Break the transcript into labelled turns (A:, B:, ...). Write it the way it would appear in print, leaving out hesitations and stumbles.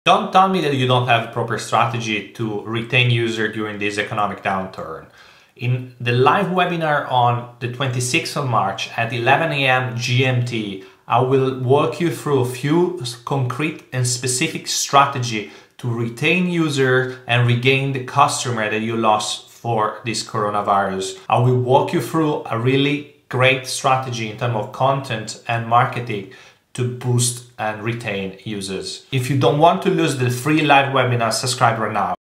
A: Don't tell me that you don't have a proper strategy to retain users during this economic downturn. In the live webinar on the 26th of March at 11 a.m. GMT, I will walk you through a few concrete and specific strategy to retain users and regain the customer that you lost for this coronavirus. I will walk you through a really great strategy in terms of content and marketing to boost and retain users. If you don't want to lose the free live webinar, subscribe right now.